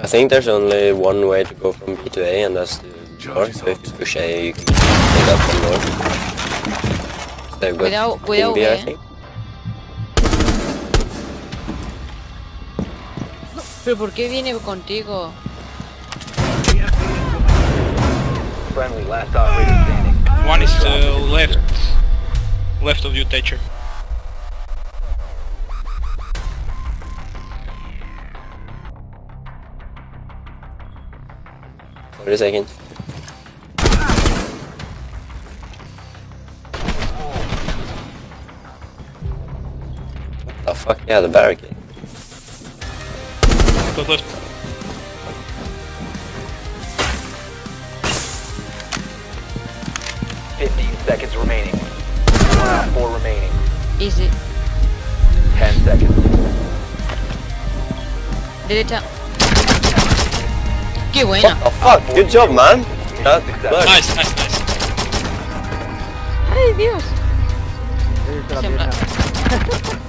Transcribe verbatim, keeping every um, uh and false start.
I think there's only one way to go from B to A, and that's the door. So if you push A, you can take up one door. So they've got Without, without B, I A. think. Pero ¿por qué viene contigo? Friendly, last operator standing. One is uh, left, left of you, Thatcher. Wait a second. What the fuck? Yeah, the barricade. Close left. Fifteen seconds remaining. One out of four remaining. Easy. Ten seconds. Derecha. ¡Qué buena! What the fuck? Good job, man! That, look. Nice, nice, nice. ¡Ay, Dios! He visto la Siempre. pierna.